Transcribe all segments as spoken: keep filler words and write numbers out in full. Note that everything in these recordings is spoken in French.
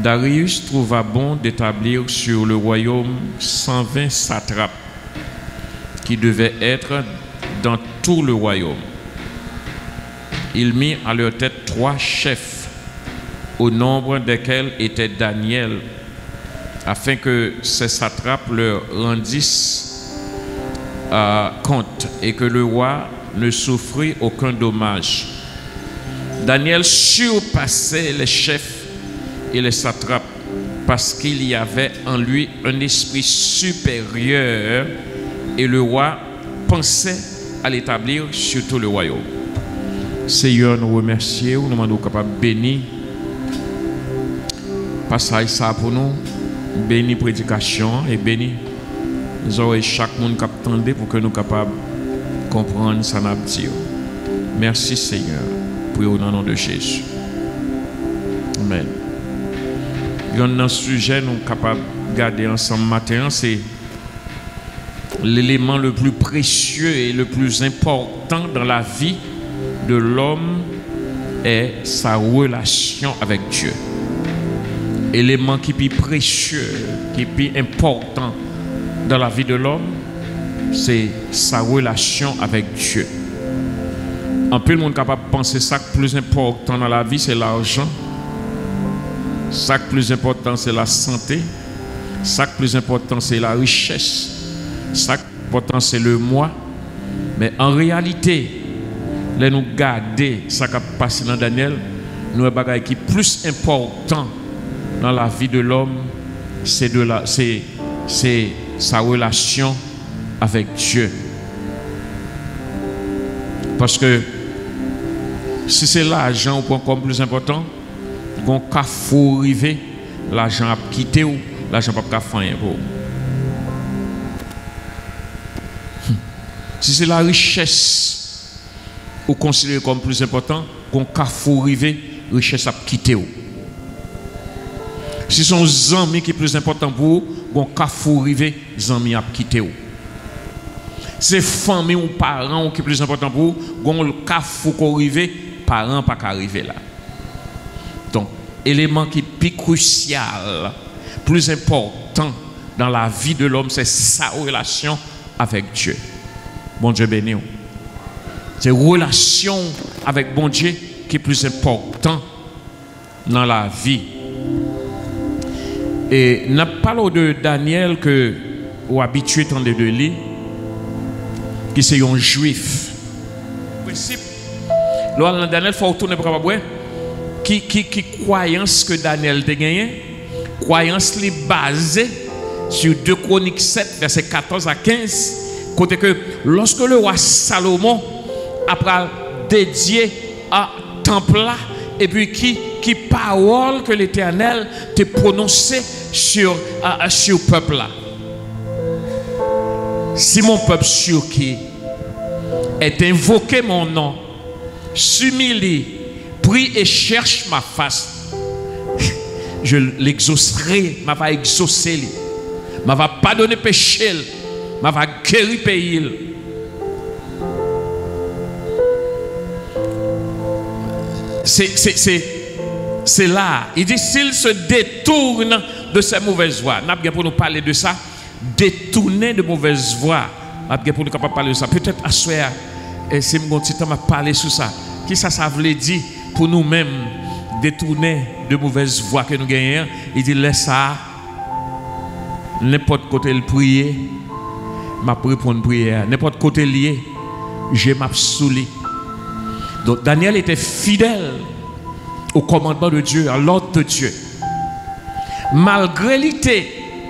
Darius trouva bon d'établir sur le royaume cent vingt satrapes qui devaient être dans tout le royaume. Il mit à leur tête trois chefs, au nombre desquels était Daniel, afin que ces satrapes leur rendissent euh, compte et que le roi ne souffrit aucun dommage. Daniel surpassait les chefs et les satrapes parce qu'il y avait en lui un esprit supérieur et le roi pensait à l'établir sur tout le royaume. Seigneur, nous remercions, nous demandons capable bénir passage ça pour nous, bénir prédication et bénir nous aurons chaque monde qui attendait pour que nous capables comprendre ça n'a dit. Merci Seigneur, pour au nom de Jésus. Amen. Il y a un sujet nous sommes capables de garder ensemble matin, c'est l'élément le plus précieux et le plus important dans la vie de l'homme est sa relation avec Dieu. Élément qui est plus précieux, qui est plus important dans la vie de l'homme, c'est sa relation avec Dieu. En peu le monde est capable de penser ça que plus important dans la vie, c'est l'argent. Ça que plus important, c'est la santé. Ça que plus important, c'est la richesse. Ça que plus important, c'est le moi. Mais en réalité, là nous garder ça qui a passé dans Daniel, nous avons bagage qui est plus important dans la vie de l'homme, c'est de la, c'est, c'est sa relation avec Dieu. Parce que si c'est l'argent au point comme plus important, quand il faut arriver, l'argent a quitté ou l'argent n'a pas fait rien pour. Si c'est la richesse ou considéré comme plus important, quand il faut arriver, la richesse a quitté ou. Si son amis qui est plus important pour vous, quand il faut arriver, les amis a quitté ou. C'est famille ou parents qui est plus important pour vous, quand il faut arriver, parents pas arriver là. Donc, élément qui est plus crucial, plus important dans la vie de l'homme, c'est sa relation avec Dieu. Bon Dieu béni. C'est la relation avec bon Dieu qui est plus important dans la vie. Et nous parlons de Daniel que vous habituez tant de lire, qui c'est un juif. Principe. Là, Daniel, il faut retourner pour voir qui qui qui croyance que Daniel a gagné, croyance li basée sur deux Chroniques sept verset quatorze à quinze, côté que lorsque le roi Salomon après dédié à temple là et puis qui qui parole que l'Éternel te prononcé sur uh, sur peuple là. Si mon peuple sur qui est invoqué mon nom, s'humilie, prie et cherche ma face, je l'exaucerai, ma va exaucer, ma va pardonner péché, ma va guérir pays. C'est c'est c'est c'est là. Il dit s'il se détourne de ses mauvaises voies. N'a pas pour nous parler de ça. Détourner de mauvaises voies. N'a pas pour nous capable parler de ça. Peut-être à soir, et si mon petit temps m'a parlé sur ça. Qui ça ça veut dire pour nous-mêmes détourner de mauvaises voies que nous gagnons. Il dit laisse ça. N'importe côté le prier, m'a pris pour une prière. N'importe côté lié, je m'a souli. Donc Daniel était fidèle au commandement de Dieu, à l'ordre de Dieu. Malgré l'idée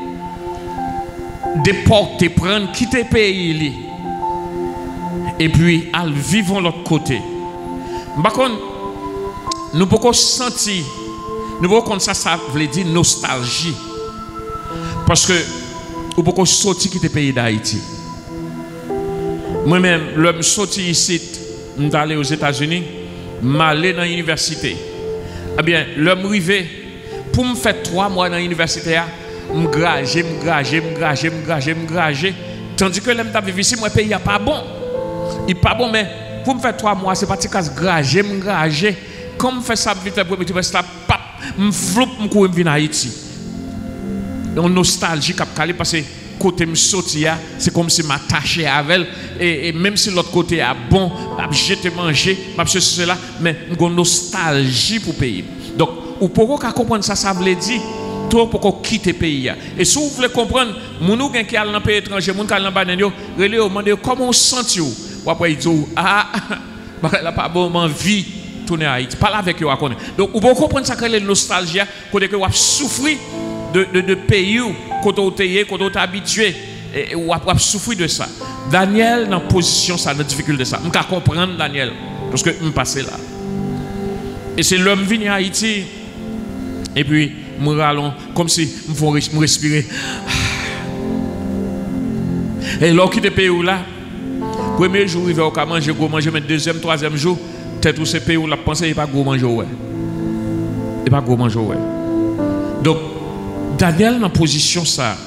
de porter, prendre, quitter le pays, et puis à vivre de l'autre côté. Par contre, nous pouvons sentir, nous pouvons ça, ça veut dire nostalgie. Parce que nous pouvons sortir quitter le pays d'Haïti. Moi-même, l'homme sorti ici, je suis allé aux États-Unis, je suis allé dans l'université. Eh bien, l'homme arrivé, pour me faire trois mois dans l'université, je me grage, je me grage, je me grage, je me grage, je me grage. Tandis que l'homme qui vivre ici, mon pays n'est pas bon. Il n'est pas bon, mais pour me faire trois mois, c'est pas de grage, je me grage. Comme je fais ça, vite, pour me dire, ça pas je flop, je viens à Haïti. Une nostalgie qui a parce que côté me sorti, c'est comme si je m'attachais avec elle. Et, et même si l'autre côté est bon, je te manger, je cela, mais j'ai une nostalgie pour le pays. Donc, ou pour qu'on comprenne ça, ça veut dire, toi pour qu'on quitte le pays. Et si vous voulez comprendre, les gens qui sont dans le pays étranger, les gens qui sont dans le pays, demandez comment vous sentez. Ou après, ils disent, ah, il n'a pas bon envie de tourner à Haïti. Parle avec eux. Donc, vous pouvez comprendre ça, que la nostalgie, quand vous souffrez de, de, de pays, quand vous êtes quand vous êtes habitué, et vous avez souffert de ça. Daniel, dans la position, ça, dans la difficulté, ça. Je peux comprendre Daniel, parce que je suis passé là. Et c'est l'homme venu à Haïti, et puis, je rallons, comme si je respirais. Et là, qui est pays là, premier jour, il va au manger, go manger, mais deuxième, troisième jour, peut-être tous ces pays où la pensée, il n'est pas go manger, ouais. Il n'est pas go manger, ouais. Donc, Daniel dans position ça.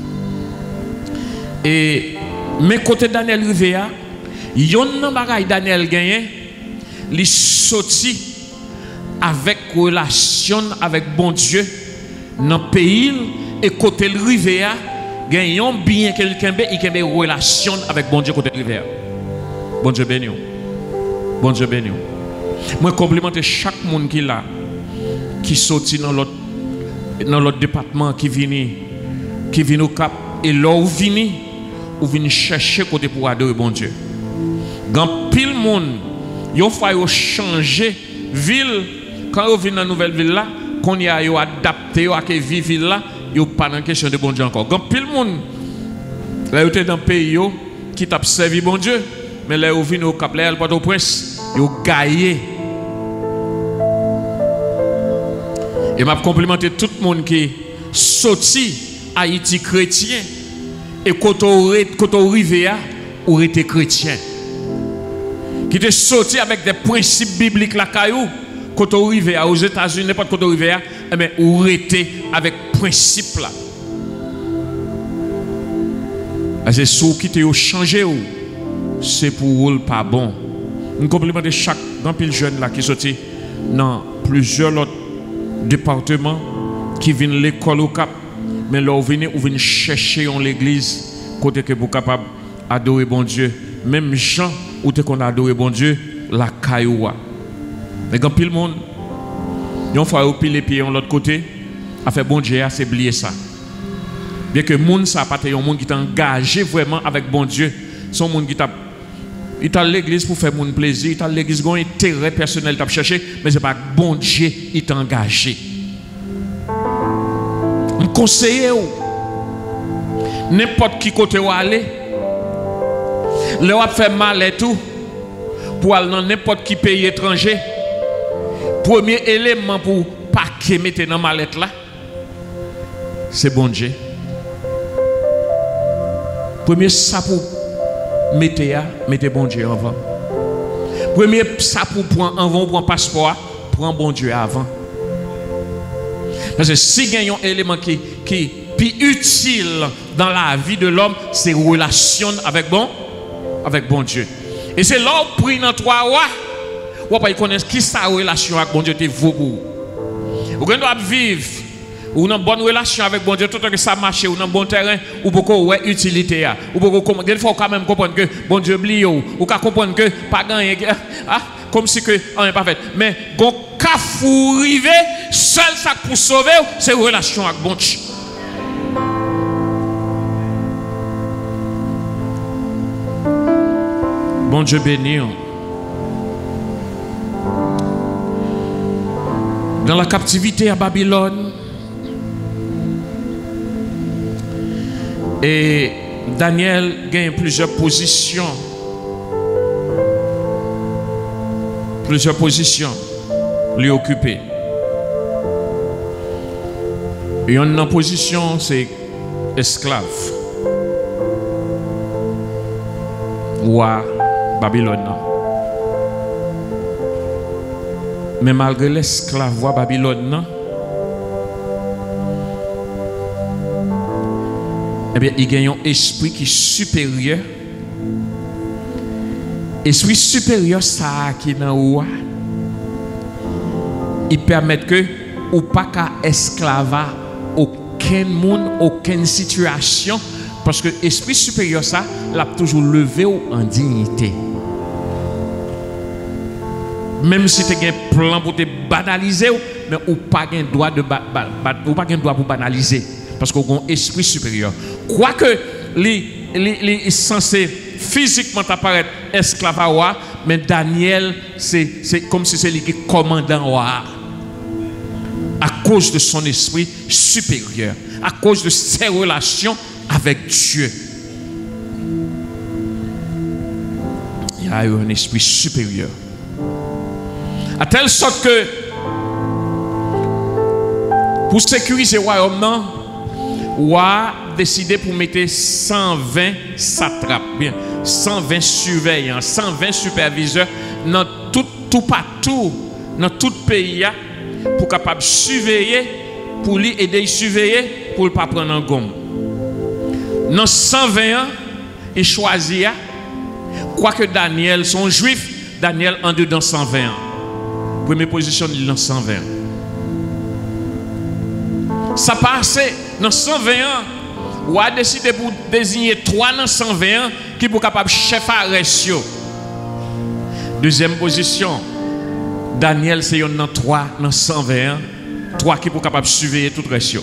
Et mais côté Daniel Rivea, yon nan bagay Daniel gagné, li sorti avec relation avec bon Dieu dans pays et côté Rivea, gagnons bien quelqu'un et qui a une relation avec bon Dieu côté Rivea. Bon Dieu béni. Bon Dieu béni. Moi complimenter chaque monde qui là qui sorti dans l'autre dans l'autre département qui vient qui vient au Cap et là où vient ou vient chercher côté pour adorer bon Dieu. Quand pile monde yo fa yo changer ville quand yo vient dans nouvelle ville là qu'on y a yo adapté yo à que vivre ville là yo pas dans question de bon Dieu encore. Quand pile monde là yo dans pays yo qui t'a servi bon Dieu mais là yo vient au Cap là Port-au-Prince yo gaillé. Et m'a complimenté tout le monde qui sorti Haïti chrétien et quand on arrivé ou était chrétien. Qui était sorti avec des principes bibliques la caillou quand on arrivé aux États-Unis n'importe quand on arrivé mais ou était avec principes là. C'est ceux qui te changé ou c'est pour eux pas bon. Un compliment de chaque grand pile jeune là qui sorti dans plusieurs autres départements qui viennent l'école au Cap mais là vous venez ou venez chercher en l'église côté que vous capable adorer bon Dieu même gens où te qu'on adore bon Dieu la cailloua mais quand pile monde yon fois au pile les pieds en l'autre côté a fait bon Dieu c'est oublier ça bien que monde ça pas un monde qui est engagé vraiment avec bon Dieu son monde qui t'a il t'a l'église pour faire mon plaisir, il t'a l'église pour un intérêt personnel t'a cherché, mais c'est pas bon Dieu il t'a engagé. Je conseille n'importe qui côté où aller, le va faire mal et tout pour aller dans n'importe qui pays étranger. Premier élément pour pas que mettre dans mallette là, c'est bon Dieu. Premier ça pour mettez mettez bon Dieu avant. Premier ça pour prendre avant prendre passeport, prends bon Dieu avant. Parce que si il y a un élément qui qui plus utile dans la vie de l'homme, c'est relation avec bon avec bon Dieu. Et c'est là où prie dans trois rois, ou pas connaître qui sa relation avec bon Dieu te vaut pour. Vous doit vivre ou une bonne relation avec bon Dieu, tout que ça marche, ou dans bon terrain, ou beaucoup ouais utilité à, ou beaucoup comme il faut quand même comprendre que bon Dieu oublie ou ou comprendre que pas gagner ah comme si que rien pas fait. Mais gon kafou rivé, seul ça pour sauver c'est relation avec bon Dieu. Bon Dieu béni. Dans la captivité à Babylone, et Daniel gagne plusieurs positions. Plusieurs positions lui occuper. Et une position, c'est esclave. Roi Babylone. Mais malgré l'esclave roi Babylone, eh bien, il gagne un esprit qui est supérieur. Esprit supérieur, ça qui est dans le roi. Il permet que ou pas qu'à esclaver aucun monde, aucune situation, parce que l'esprit supérieur, ça, l'a toujours levé en dignité. Même si tu as un plan pour te banaliser, mais ou pas un droit de ba, ba, ba, ou pas un droit pour banaliser, parce qu'on a un esprit supérieur. Quoique les les censé physiquement apparaître esclave, mais Daniel c'est comme si c'est lui qui commandant à cause de son esprit supérieur, à cause de ses relations avec Dieu. Il y a eu un esprit supérieur. À telle sorte que pour sécuriser le royaume, on a décidé pour mettre cent vingt satrapes, bien, cent vingt surveillants, cent vingt superviseurs dans tout, tout partout, dans tout pays, pour capable surveiller, pour lui aider à surveiller, pour ne pas prendre un gomme. Dans cent vingt ans, il choisit, quoique Daniel, son juif, Daniel en dedans cent vingt ans. Première position, il est dans cent vingt. Ça passe dans cent vingt ans. On a décidé pour désigner trois dans cent vingt ans qui sont capables de chef à ratio. Deuxième position, Daniel, c'est un dans trois dans cent vingt ans. Trois qui sont capables de surveiller tout ratio.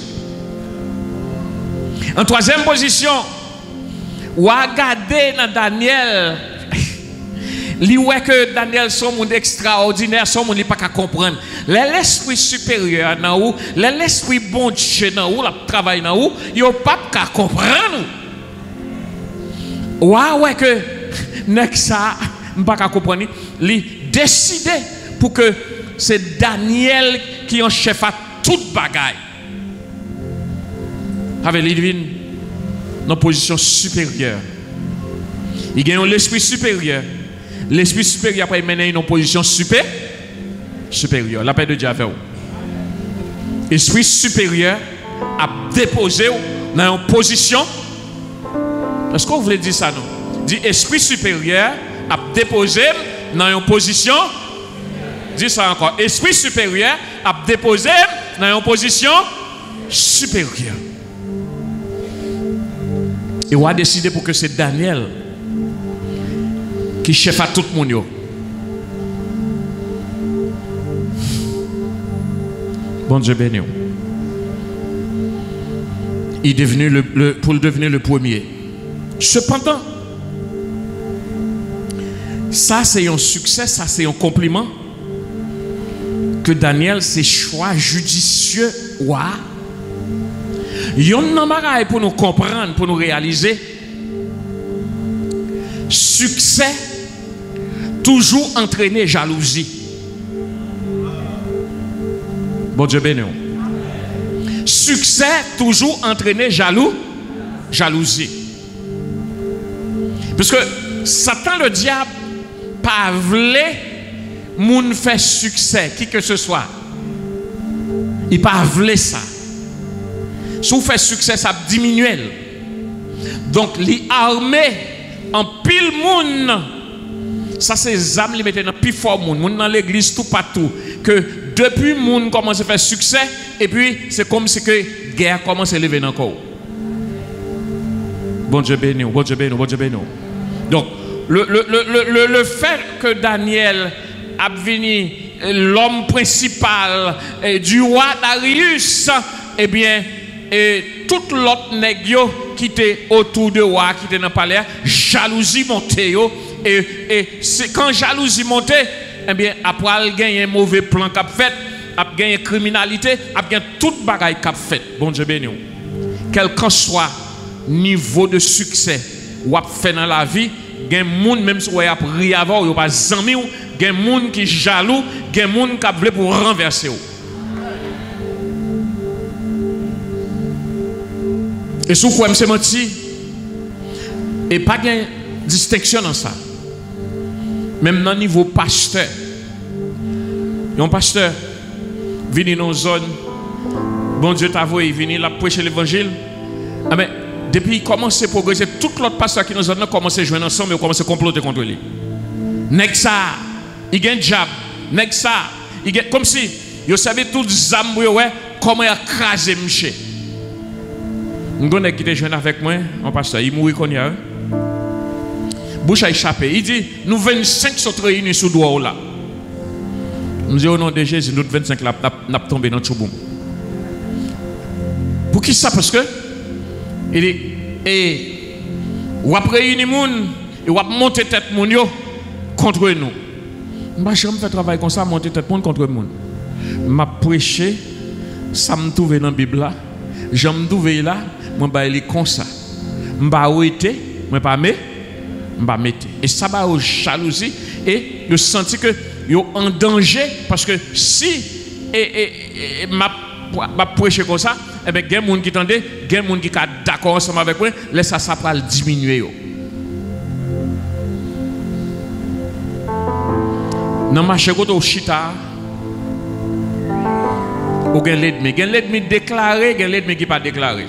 En troisième position, on a regardé dans Daniel. Li ouais que Daniel son monde extraordinaire, son monde pas qu'à comprendre. L'esprit supérieur dans où, l'esprit bon Dieu dans où, la travail dans où, yo pas qu'à comprendre. Ouais ouais que nek ça pas qu'à comprendre. Li décidé pour que c'est Daniel qui en chef à toute bagaille. Avec lui divine dans position supérieure. Il gagne l'esprit supérieur. L'esprit supérieur après mener une position super supérieure. La paix de Dieu avec vous. L'esprit supérieur a déposé dans une position. Est-ce que vous voulez dire ça non? Dit esprit supérieur a déposé dans une position. Dis ça encore. Esprit supérieur a déposé dans une position supérieure. Et on a décidé pour que c'est Daniel qui chef à tout le monde. Bon Dieu béni. Il est devenu le, le, pour devenir le premier. Cependant, ça c'est un succès, ça c'est un compliment que Daniel, ses choix judicieux, ouais. Yon nan bagay pour nous comprendre, pour nous réaliser. Succès toujours entraîné jalousie. Bon Dieu béni. Succès toujours entraîné jaloux, jalousie. Parce que Satan le diable pas voulait moun fait succès qui que ce soit. Il pas voulait ça. Si vous faites succès, ça diminue. Donc les armées en pile moun. Ça c'est zam li mette dans plus fort moun, moun dans l'église tout partout que depuis moun commence à faire succès et puis c'est comme si que guerre commence à lever encore. Bon Dieu béni, bon Dieu béni, bon Dieu béni. Donc le, le, le, le, le fait que Daniel a venu l'homme principal du roi Darius, eh bien et tout l'autre nègre qui était autour de roi, qui était dans le palais, jalousie montée. Et, et quand jalousie monte, eh bien, après, il y a un mauvais plan qu'a fait, il y a une criminalité, il y a toute bagaille qu'a fait. Bon Dieu béni. Quel que soit le niveau de succès ou fait dans la vie, il y a des gens, même si vous avez appris avant, vous n'avez pas amis, il y a des gens qui sont jaloux, il y a des gens qui veulent pour renverser. Et si vous avez menti, et pas de distinction dans ça. Même dans le niveau pasteur. Un pasteur vient dans une zone, bon Dieu t'a vu, il vient là prêcher l'évangile. Ah mais depuis qu'il commence à progresser, tout l'autre pasteur qui est dans une zone commence à jouer ensemble et commence à comploter contre lui. Nèg ça, il gagne job. Nèg ça, il gagne comme si Yo savez toutes âmes ouais comment écraser monsieur. On connaît qui était jeune avec moi, on passe ça, il mourit qu'on y a. Bouche a échappé. Il dit nous vingt-cinq sont réunis sous doigt là. Nous disons au nom de Jésus, nous vingt-cinq là n'a tombé dans le chouboum. Pour qui ça? Parce que il dit et ou après réunir moun et ou monter tête moun yo contre nous. Moi je me fais travail comme ça monter tête moun contre moun. M'a prêché ça me trouve dans la Bible là. Je me trouve là, moi ba il comme ça. M'ba arrêter, moi pas mais m'ba mettre. Et ça va aux jalousie et de sentir que yo en danger parce que si et, et, et m'a m'a prêcher comme ça, et bien il y a des gens qui tendent, il y a des gens qui sont d'accord ensemble avec moi, laisse ça ça va diminuer yo. Dans marché côté au chita ou gen l'ennemi, gen l'ennemi déclaré, gen l'ennemi qui pas déclaré.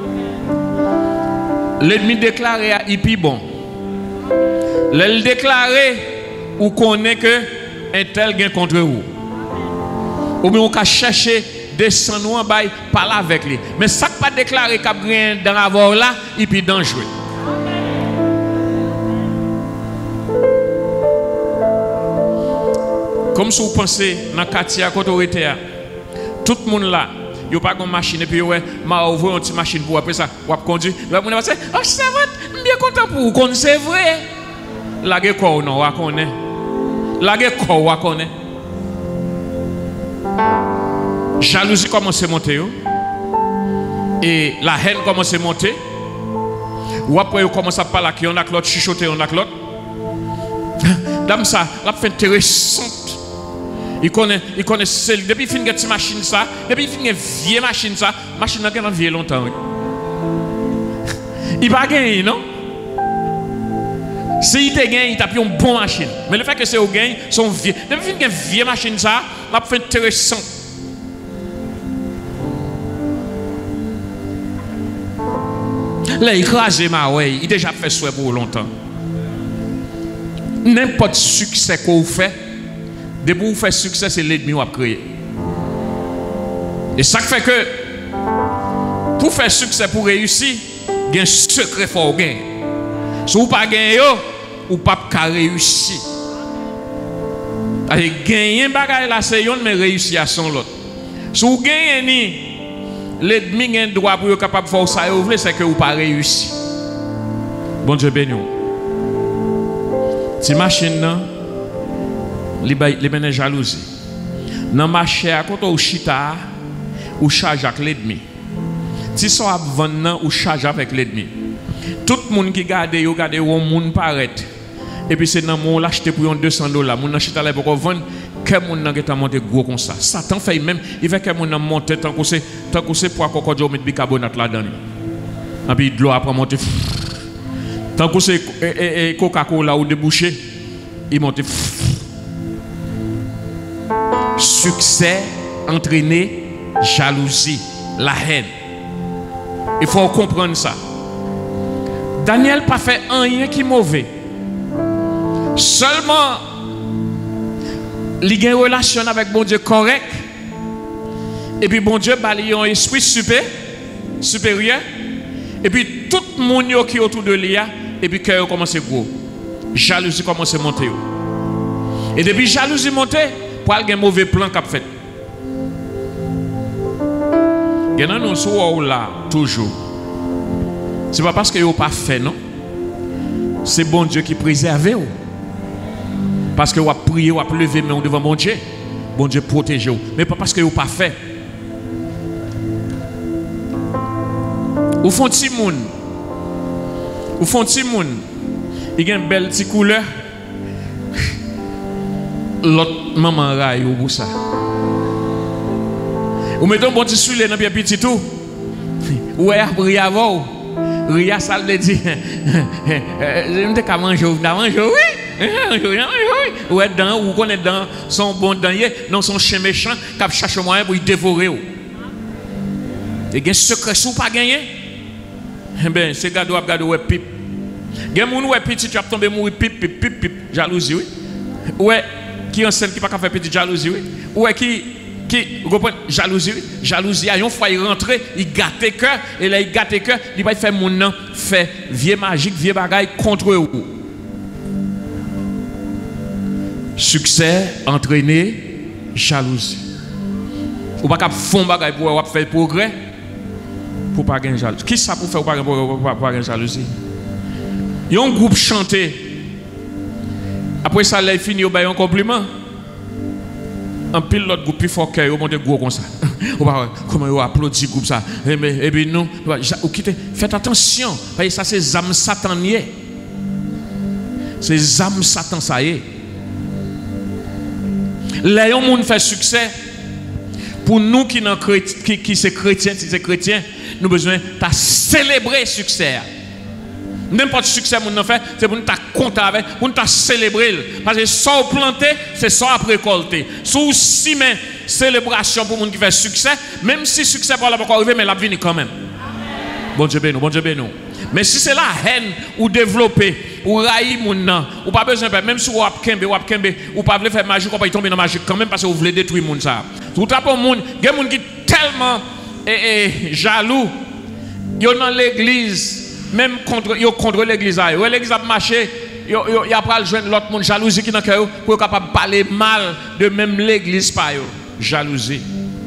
L'ennemi déclaré a ipi bon. L'elle déclaré ou connaît que un tel gain contre vous. Ou bien on ka chercher descendre en bas parler avec lui. Mais ça pas déclaré qu'a rien dans avoir là, et puis dangereux. Comme si vous pensez dans le quartier à côté tout le monde là, il n'y a pas de machine et puis ouais, m'a ouvert une petite machine pour après ça, ou conduire. Là on va dire "Oh ça va, bien content pour vous, c'est vrai." La guerre quoi non, on connaît. La guerre quoi on connaît. Jalousie commence à monter et la haine commence à monter. Ou après on commence à parler qui on a l'autre chuchoter on a l'autre. Dame ça, la fait intéressante. Il connaît, il connaît celle depuis fin de cette machine ça, depuis fin de vieille machine ça, machine n'a pas vieille longtemps. Il va gagner non? Si il te gagne, il t'a pris une bonne machine. Mais le fait que c'est au gain, son vieux. Depuis fin de vieille machine ça, la fait intéressante. Là, il crase ma ouais, il déjà fait souhait pour longtemps. N'importe succès qu'on vous fait, de pour vous faire succès, c'est l'ennemi qui a créé. Et ça fait que pour faire succès, pour réussir, il y a un secret fort gain. Si vous pas gagner, ou pas réussir. Gagner un bagage là, c'est un, mais réussir à son l'autre. Si vous gagnez, l'ennemi a un droit pour être capable de faire ça, c'est que vous pas réussi. Bon Dieu béni. Si machine là, les mène jalousie. Dans marché à côté au chita, ou charge avec l'ennemi. Si ça va vendre ou charge avec l'ennemi. Tout le monde qui garde, yo garde ou monde paraît. Et puis c'est dans mon l'acheter pour deux cents dollars. Mon acheta là pour vendre que mon n'a pas monté gros comme ça. Satan fait même, il fait que mon n'a monté tant que c'est tant que c'est pour coco mettre bicarbonate là-dedans. Et puis de l'eau après monter. Tant que c'est Coca-Cola ou débouché, il monte. Succès, entraîné, jalousie, la haine. Il faut comprendre ça. Daniel n'a pas fait rien qui est mauvais. Seulement, il a une relation avec bon Dieu correct. Et puis bon Dieu a un esprit super, supérieur. Et puis tout le monde qui est autour de lui, et puis cœur commence à gros. Jalousie commence à monter. Et depuis jalousie monte, pour avoir un mauvais plan qu'a fait. Il y en a nous sommes là toujours. Ce n'est pas parce que vous n'avez pas fait, non? C'est bon Dieu qui préserve vous. Parce que vous avez prié, vous avez levé mais devant mon Dieu. Bon Dieu protège vous. Mais pas parce que vous n'avez pas fait. Vous font petit monde. Vous font petit monde. Il y a une belle petite couleur. L'autre maman raille au bout ça. Vous mettez un bon petit soulier dans le petit tout. Ou est après avant. Ria ça le dit. Je me dis qu'à manger, vous manger, oui. Ou est dans, ou qu'on est dans son bon danier, dans son chien méchant, qui cherche moyen pour y dévorer. Et il y a un secret sous pas gagné. Eh bien, c'est gars doivent garder ouais pipe. Il y a des gens qui petit, tu as tombé mourir pipe, pipe, pipe, pipe, jalousie, oui. Ouais, qui en scène qui pas faire petite jalousie, oui. Ouais, qui qui reprend jalousie, jalousie, une fois il rentre, il gâte cœur, et là il gâte cœur, il va faire mon nom, fait vieux magique, vieux bagaille contre vous. Succès entraîné, jalousie. Ou pas qu'à fond bagaille pour faire progrès, pour pas gagner jalousie. Qui ça pour faire pour pas gagner jalousie? Il y a un groupe chanté. Après ça, il finit au bail un compliment. Un pile l'autre groupe plus fort que vous montez gros comme ça. Comment vous applaudissez le groupe ça? Et bien non, faites attention, parce que ça c'est les âmes sataniques. C'est les âmes satan ça y est. Là, un monde fait succès. Pour nous qui sommes qui, qui sont chrétiens, si c'est chrétien, nous avons besoin de célébrer le succès. N'importe quel succès que nous fait, c'est pour nous compter avec, pour nous célébrer. Parce que sans planter, c'est sans récolter. Sous six mains, célébration pour nous qui fait succès, même si le succès n'est pas encore arrivé, mais la vie quand même. Bon Dieu béni, bon Dieu béni. Mais si c'est la haine ou développer, ou railler mon nom, ou pas besoin, même si vous avez kembe, ou kembe, ou pas voulez faire magie, ou pas tomber dans la magie quand même parce que vous voulez détruire mon ça. Tout à fait, il y a des gens qui sont tellement eh, eh, jaloux, ils sont dans l'église. Même contre, yo contre l'église, l'église a marché, il y a pas le joindre l'autre monde jalousie qui dans cœur pour capable parler mal de même l'église pas yo. Jalousie.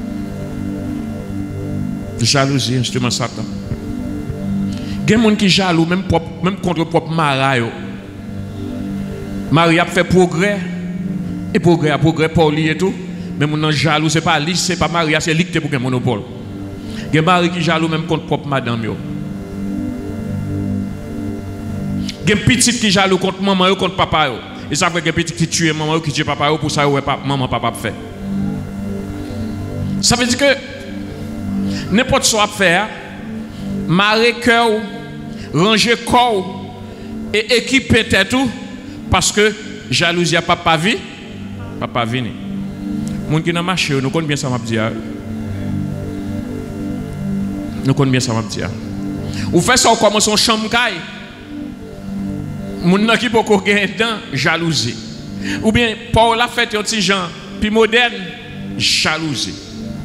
Jalousie instrument Satan. Il y a des gens qui jaloux même propre, même contre propre mari yo. Marie a fait progrès et progrès a progrès pour lui et tout, mais mon jaloux c'est pas lui, c'est pas Marie, c'est lui qui pour un monopole. Il y a des mari qui jaloux même contre propre madame yo. Il y a des petits qui jaloux contre maman ou contre papa. Ils savent que les petits qui tuent maman ou qui tuent papa pour ça, maman papa fait. Ça veut dire que n'importe quoi à faire, marrer cœur, ranger corps et équiper tête parce que jalousie a papa vie, papa vini. Les gens qui ont marché, nous connaissons bien ça m'a dit. Nous connaissons bien ça m'a dit. Ou fait ça comme son chambre. Moun nan qui peut gagner dedans jalousie. Ou bien Paul a fait un petit gens puis moderne jalousie.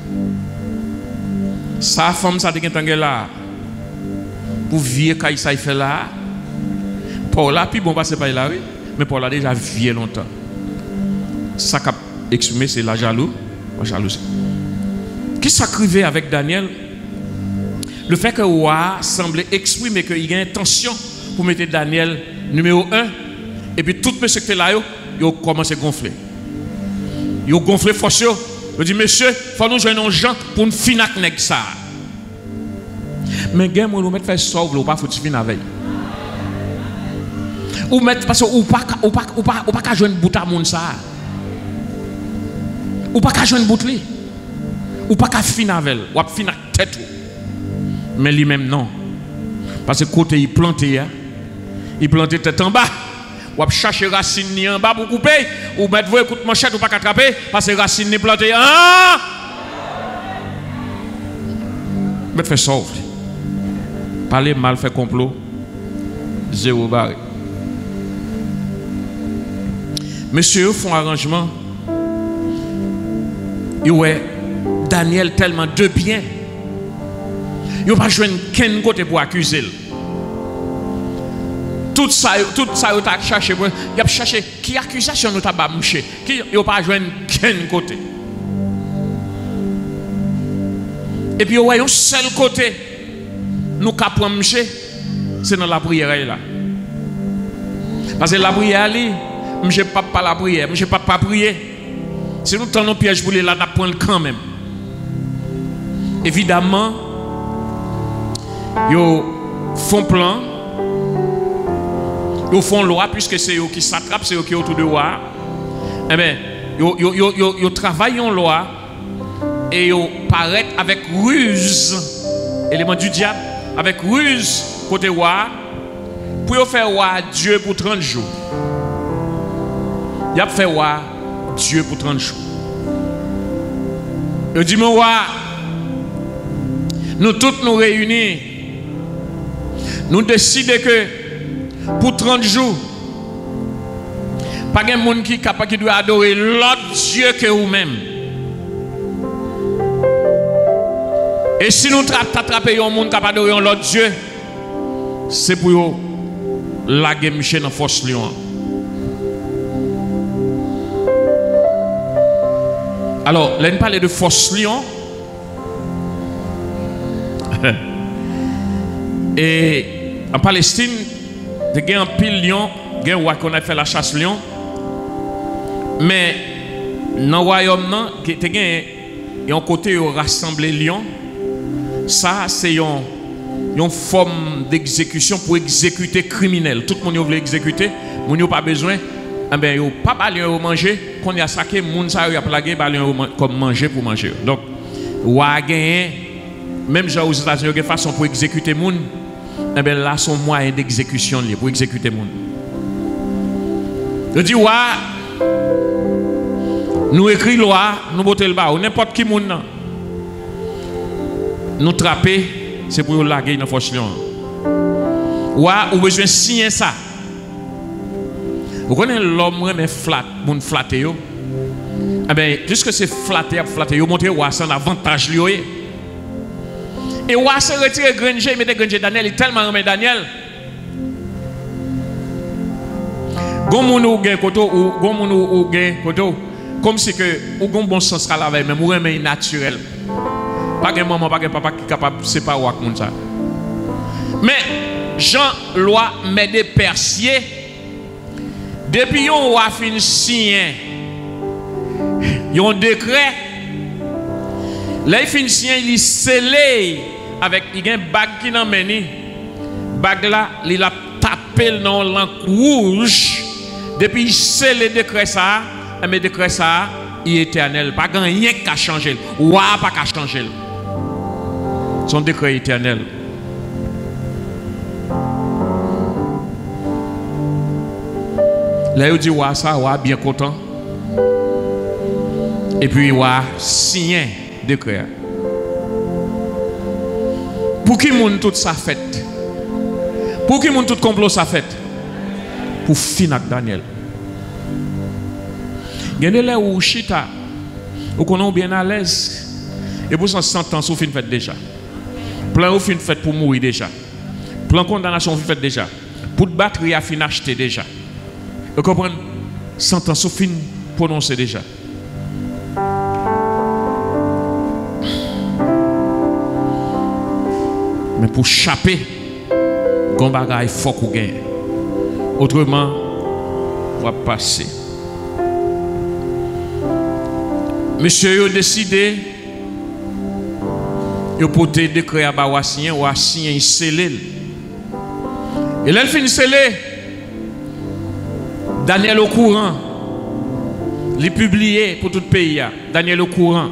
Sa femme ça te gen là pour vieux kay ça il fait là. Paul a puis bon passer par là oui, mais Paul a déjà vieux longtemps. Ça qu'a exprimé c'est la jaloux, la jalousie. Qui s'acrivait avec Daniel? Le fait que roi semblait exprimer qu'il y a intention pour mettre Daniel numéro un, et puis tout monsieur qui est là, ils ont commencé à gonfler. Ils ont gonflé force. Ils ont dit, monsieur, il faut nous joindre gens pour nous finir avec ça. Mais gens, nous mettre faire sauve, ou pas faut finir avec. Ou mettre parce que ou pas ou pas ou pas ou pas joindre bout à monde ça. Ou pas joindre bout li. Ou pas finir avec, ou pas finir tête. Mais lui-même non. Parce que côté il planté il plantait tête en bas, ou à chercher racine ni en bas pour couper, ou mettre vous écoute manchette ou pas attraper parce que racine ni planté. Ah! Mais fait sauve. Parler mal fait complot. Zéro barré. Monsieur font arrangement. Et ouais, Daniel tellement de bien. Il pas joindre qu'un côté pour accuser. Tout ça, tout ça, il a cherché, il a cherché qui accusation nous t'a mouché, qui il pas joindre quel côté. Et puis ouais, un seul côté, nous capons mouché, c'est dans la prière là. Parce que la prière là, je pas pas la prière, je pas pas prier. Si nous tendons piège pour les là, d'apprendre quand même. Évidemment, ils font plan. Ils font loi, puisque c'est eux qui s'attrapent, c'est eux qui sont autour de loi. Eh bien, ils travaillent en loi et ils paraissent avec ruse, élément du diable, avec ruse côté loi, pour faire loi Dieu pour trente jours. Ils ont fait loi Dieu pour trente jours. Ils disent, moi, nous tous nous réunis, nous décidons que pour trente jours, pas de monde qui est capable qui doit adorer l'autre Dieu que vous-même. Et si nous attrapons un monde capable d'adorer l'autre Dieu, c'est pour la guerre dans la force lion. Alors, là, nous parlons de force lion. Et en Palestine, il y a un pile lion, il y a un roi qu'on a fait la chasse lion. Mais dans le royaume, il y a un côté où rassembler lion. Ça, c'est une, une forme d'exécution pour exécuter criminel. Tout le monde veut exécuter, il n'a pas besoin. Eh bien, il n'y a pas balion à manger. Quand il y a saké, il y a plagué balion comme manger pour manger. Donc, il y a gagné, même aux États-Unis, il y a une façon pour exécuter les gens. Eh bien, là, son moyen d'exécution pour exécuter les gens. Je dis, ouais, nous écrivons loi, nous mettons le bas, n'importe qui monde. Nous trapper, c'est pour nous laguer dans la force lion. Ouais, ou besoin de signer ça. Vous connaissez l'homme mais flat, moun flatter yo. Eh bien, puisque c'est flatter, flatter yo, montrer ouais, c'est un avantage lié. Et ouais, c'est retirer Granger, mettez Granger Daniel, il est tellement remet Daniel. Gon moun ou gen koto ou gon moun ou gen koto, comme si que ou gon bon sens à la veille, même ou remet naturel. Pas de maman, pas de papa qui est capable de séparer avec ça. Mais Jean loi met des persiers. Depuis on a fait signer un décret. Là il fin signer, il est scellé avec une bague qui n'a mené. Bague là, il a tapé dans l'encre rouge. Depuis il scellé le décret ça, mais décret ça, il est éternel. Pas rien qui a changé. Ouah, pas qu'à changer. Son décret éternel. Là, il dit, ouais, ça, ouais, bien content. Et puis, ouais, signé décret. Pour qui monde tout ça fait? Pour qui monde tout complot ça fait? Pour finir avec Daniel. Il y a des là où chita, où on est bien à l'aise. Et pour ça, cent ans, c'est fin fait déjà. Plan ou fin fait pour mourir déjà. Plan condamnation fait déjà. Pour battre, il a fin acheté déjà. Vous comprenez? cent ans, c'est fin prononcé déjà. Mais pour chapper, il bagaille faut qu'on gagne. Autrement, on va passer. Monsieur a décidé, il a porté décret à Bawassien, ou à signer un scellé. Et là, il finit scellé. Daniel au courant. Il est publié pour tout le pays. Daniel au courant.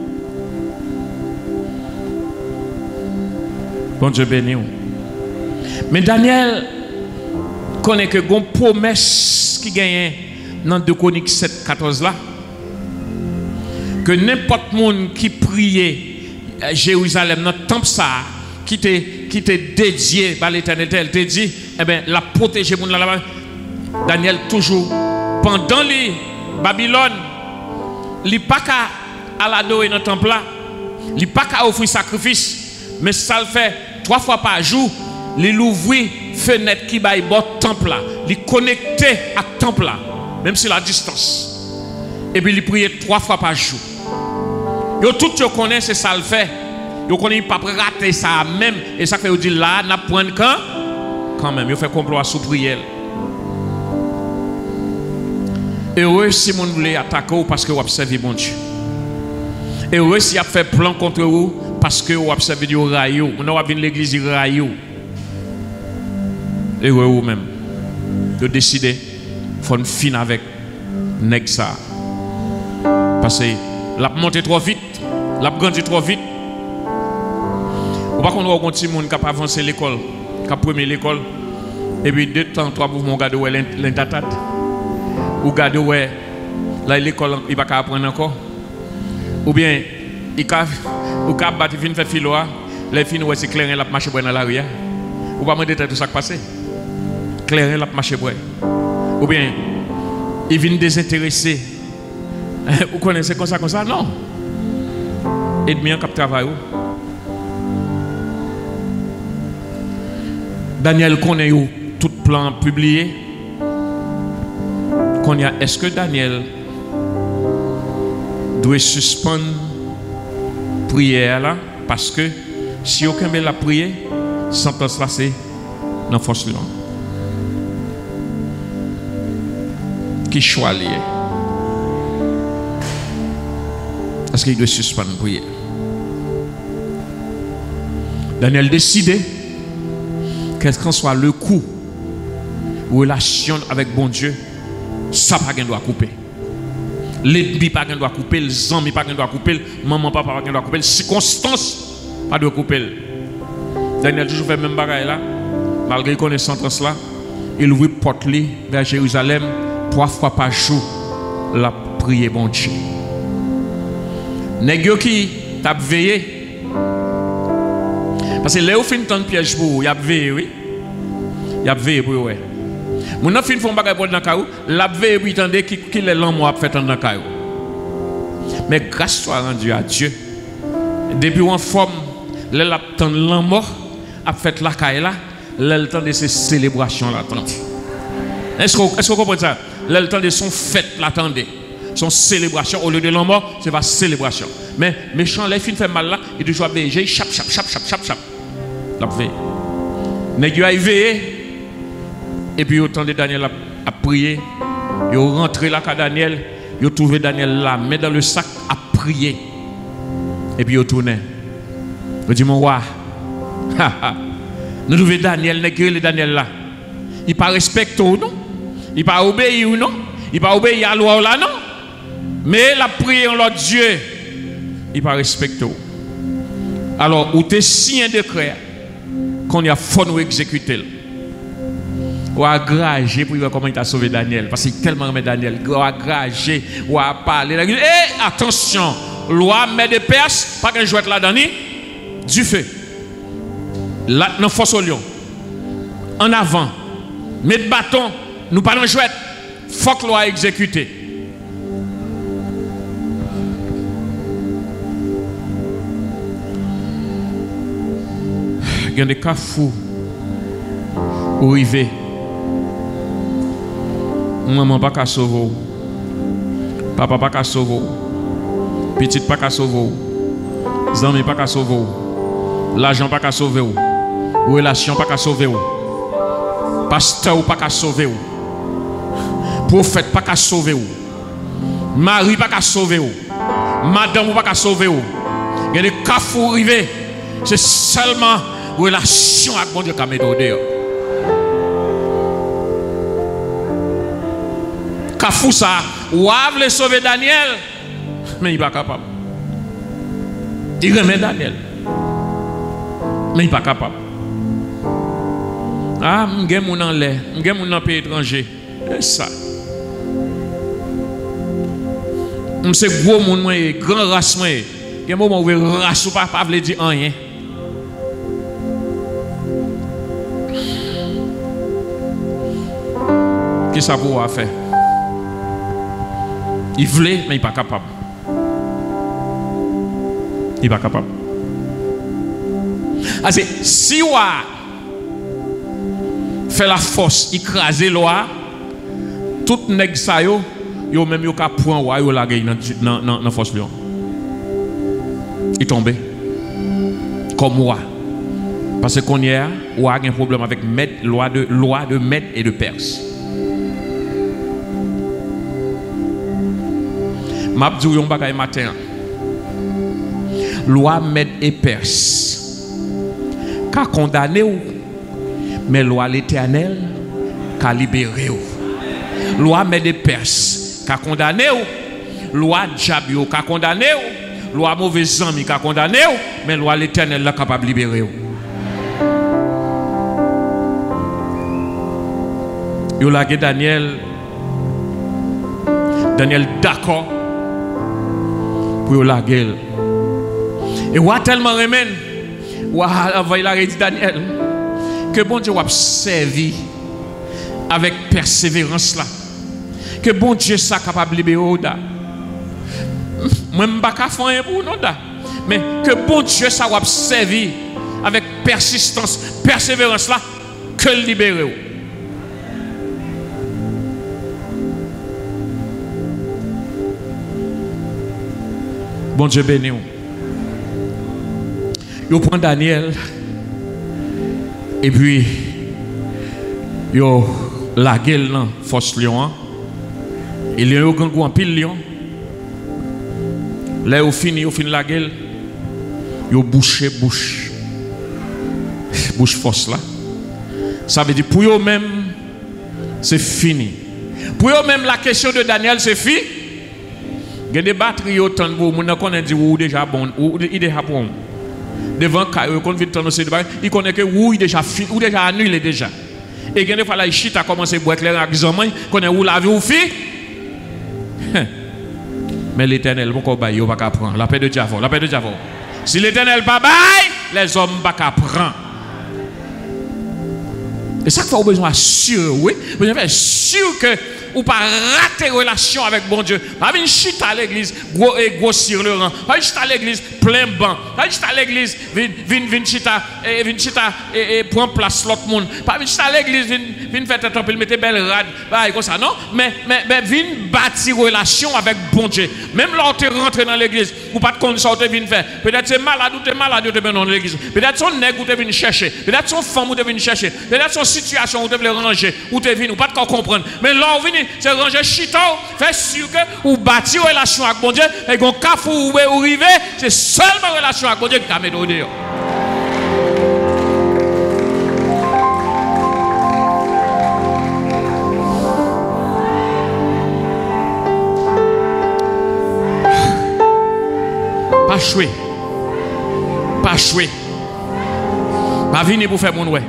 Bon Dieu béni. Mais Daniel connaît que une promesse qui gagne dans deux Chroniques sept, quatorze là. Que n'importe monde qui priait à Jérusalem dans le temple ça, qui était qui était dédié par l'Éternel, elle te dit, eh bien, la protéger monde là-bas. Daniel toujours pendant les Babylone, il pas qu'à à l'adorer dans le temple là, il pas qu'à offrir sacrifice, mais ça le fait trois fois par jour, il ouvre fenêtre qui baille bord temple là, il connecté à temple là, même si la distance. Et puis il priait trois fois par jour. Yo tout yo connaît c'est ça le fait. Yo connaît pas rater ça même et ça fait dire là n'a prendre quand quand même, yo fait complot sous prière. Heureux si mon voulait attaquer parce que vous observez bon Dieu. Heureux si a fait plan contre vous parce que vous observez du rayo. On va venir l'église du rayo. Heureux vous même. De décider faut finir avec nèg ça. Parce que l'a monté trop vite, l'a grandi trop vite. Ou pas qu'on a un petit monde qui a avancé l'école, qui a premier l'école et puis deux temps trois mouvements garder l'intatat. Ou garder ouais là l'école il va pas apprendre encore. Ou bien il ca ou ca battre vinn faire filo les fins ouais c'est clairin la marcher dans la rue. Ou pas demander tout ça qui passé. Clairin la marcher boy. Ou bien il vient désintéressé. Vous connaissez comme ça comme ça non. Et demi en cap travail. Daniel connaît tout plan publié. Est-ce que Daniel doit suspendre la prière là? Parce que si aucun ne l'a prié, sentence là c'est dans la force là. Qui choisit? Est-ce qu'il doit suspendre la prière? Daniel décide quel qu'en soit le coup, relation avec bon Dieu, ça pas qu'un doit couper. L'ennemi pas qu'un doit couper, les amis pas qu'un doit couper, maman papa pas qu'un doit couper, les circonstances pas doit couper. Daniel toujours fait même bagaille là, malgré qu'on est sentence là, il ouvre porte vers Jérusalem trois fois par jour, la prière bon Dieu. Nèg yo qui t'a veillé. Parce que là où fin tant piège pour vous, y a veillé oui. Y a veillé pour ouais. Mon n'a fin font bagay pour dans caillou, la veillé pour tendre qui qui les l'homme a fait dans caillou. Mais grâce soit rendue à Dieu. Depuis en forme, là la tendre l'homme a fait la caille là, là le temps de ces célébrations là tente. Est-ce que est-ce que vous comprenez ça? Là le temps de son fête l'attendait. Son célébration au lieu de l'homme, c'est pas célébration. Mais méchant les filles fait mal là, il toujours veiller, chap chap chap chap chap chap. La veille. Nèg yo a veillé. Et puis autant de Daniel a, a prié, il est rentré là à Daniel, il a trouvé Daniel là, mais dans le sac à prier. Et puis il a tourné. Il dit mon roi, nous trouvons Daniel, n'est Daniel là. Il pas respecté ou non? Il pas obéi ou non? Il pas obéi à la loi là non? Mais la prière en l'autre Dieu, il pas respecté. Alors, ou t'es signé un décret qu'on y a faut nous exécuter. Ou à grager pour voir comment il a sauvé Daniel. Parce qu'il tellement aimé Daniel. Ou à grager, ou à parler. Et attention, loi met des Perses, pas qu'un jouet là-dedans, du feu. Là, dans force au lion. En avant, met de bâton, nous pas dans jouet. Faut que loi exécutée. Il y a des cas fous où arriver. Maman pas qu'à sauver. Papa pas qu'à sauver. Petite pas qu'à sauver. Zami pas qu'à sauver. L'argent pas qu'à sauver. Relation pas qu'à sauver. Pasteur pas qu'à sauver. Prophète pas qu'à sauver. Mari pas qu'à sauver. Madame pas qu'à sauver. Il y a des cas fous arriver. C'est seulement relation avec mon Dieu qui a mis dehors. Kafou ça, ou a voulu sauver Daniel, mais il n'est pas capable. Il remet Daniel, mais il n'est pas capable. Ah, je suis mon en l'air, je suis mon en pays étranger. C'est ça. Je suis gros monde, grand race. Il y a un moment où race ou pas, pas veut dire rien. Qu'est-ce que ça vous a fait? Il voulait, mais il n'est pas capable. Il n'est pas capable. Ah, si on fait la force, écraser l'oie, tout nèg sa yo, yo même yo ka prend wa yo la gagne dans dans dans force lion. Il tombe. Comme moi. Parce qu'on y a, ou a un problème avec maître, loi de loi de maître et de Perse. M'a dit yon bagay matin. Loi maître et Perse. Qu'a condamné ou, mais loi l'Éternel qu'a libéré ou. Loi maître et Perse qu'a condamné ou, loi diable qu'a condamné ou, loi mauvais ami qu'a condamné ou, mais loi l'Éternel là capable de libérer ou. Yo lage Daniel. Daniel d'accord pour yo lage. Et wa tellement remène. Wa envoyer la dit Daniel que bon Dieu a servi avec persévérance là. Que bon Dieu ça capable libérer oda. Moi m'pa ka faire pour non da. Mais que bon Dieu ça a servi avec persistance, persévérance là. que le libérer. Bon Dieu béni. Yo prend Daniel et puis yo la gueule dans force lion. Il y a un grand pile lion. Là au fini, au fin la gueule, yo bouché bouche. Bouche force là. Ça veut dire pour eux même c'est fini. Pour eux même la question de Daniel c'est fini. Il y a des batteries autant de vous, on connaît dit ou déjà bon, ou il déjà bon. Devant Caillou, quand vite tendance de il connaît que ou il déjà fini, ou déjà annulé déjà. Et il y a des fois là il chita commencé à boire clair avec zaman, connaît ou la vie ou fi. Mais l'Éternel pourquoi ba yo pas qu'à prendre la paix de Dieu, la paix de Dieu. Si l'Éternel pas bail, les hommes pas qu'à prendre. Et ça qu'il faut besoin sûr, oui, besoin faire sûr que ou pas rater relation avec bon Dieu. Pas une chita à l'église, gros et grossir le rang. Pas une chita à l'église, plein banc. Pas une chita à l'église, vin vin vin chita et vin chita et prendre place l'autre monde. Pas une chita à l'église, vin vin faire tête temple, mettre belle rade, bah comme ça non, mais mais mais vin bâtir relation avec bon Dieu. Même là tu rentres dans l'église, ou pas de connaître ça tu vinn faire. Peut-être c'est malade ou tu es malade ou tu es dans l'église. Peut-être son nègre ou tu vinn chercher. Peut-être son femme ou tu vinn chercher. Peut-être son situation où tu veux ranger ou tu vinn ou pas de comprendre. Mais là on vient c'est ranger chita, fait sûr que ou bâtir relation avec bon Dieu et qu'on cafou ou arriver, c'est seulement relation avec bon Dieu qui t'a donné. Pas choué. Pas choué. Pas venir pour faire mon ouais.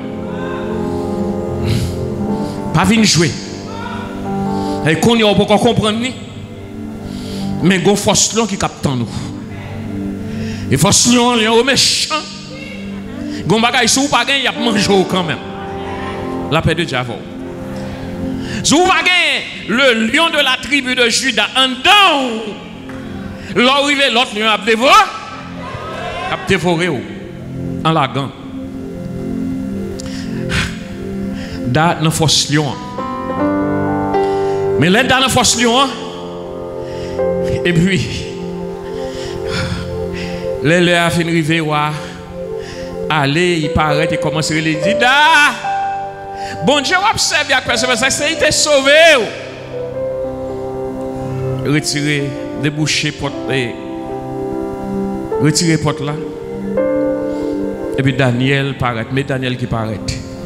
Pas venir jouer. Et qu'on y a pas comprendre ni. Mais gon force lion qui capte nous. Et force lion lion méchant. Gon bagay sou pas gagne y a manger quand même. La paix de Dieu avant. Sou pas gagne le lion de la tribu de Juda en dedans. L'arrivé l'autre lion a dévoré. A dévoré en la gant. Da nan force lion. Mais là dans la force lion et puis les les a fini river wa aller il paraît et commence à lui dire da bon Dieu observe à personne ça c'est il t'a sauvé retirer déboucher porte retirer porte là et puis Daniel paraît mais Daniel qui paraît